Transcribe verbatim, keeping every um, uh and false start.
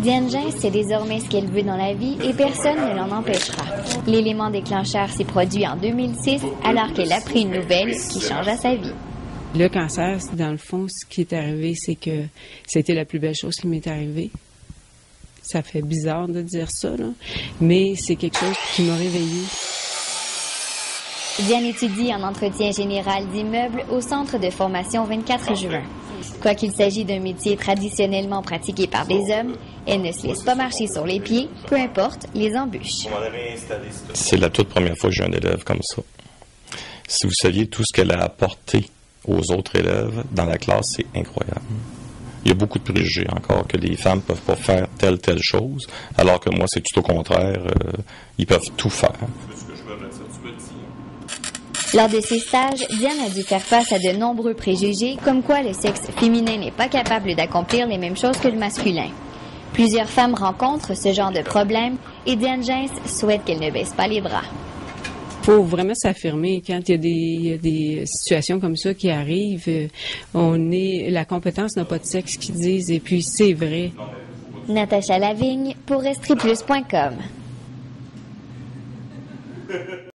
Diane Gins sait désormais ce qu'elle veut dans la vie et personne ne l'en empêchera. L'élément déclencheur s'est produit en deux mille six alors qu'elle a appris une nouvelle qui changea sa vie. Le cancer, dans le fond, ce qui est arrivé, c'est que c'était la plus belle chose qui m'est arrivée. Ça fait bizarre de dire ça, là, mais c'est quelque chose qui m'a réveillée. Diane étudie en entretien général d'immeubles au Centre de formation vingt-quatre juin. Quoiqu'il s'agisse d'un métier traditionnellement pratiqué par des hommes, elle ne se laisse pas marcher sur les pieds, peu importe les embûches. C'est la toute première fois que j'ai un élève comme ça. Si vous saviez tout ce qu'elle a apporté aux autres élèves dans la classe, c'est incroyable. Il y a beaucoup de préjugés encore que les femmes peuvent pas faire telle telle chose, alors que moi c'est tout au contraire, euh, ils peuvent tout faire. Lors de ses stages, Diane a dû faire face à de nombreux préjugés, comme quoi le sexe féminin n'est pas capable d'accomplir les mêmes choses que le masculin. Plusieurs femmes rencontrent ce genre de problème et Diane Gins souhaite qu'elles ne baissent pas les bras. Il faut vraiment s'affirmer quand il y a des, il y a des situations comme ça qui arrivent. On est, la compétence n'a pas de sexe, qu'ils disent, et puis c'est vrai. Natacha Lavigne pour Estrie Plus point com.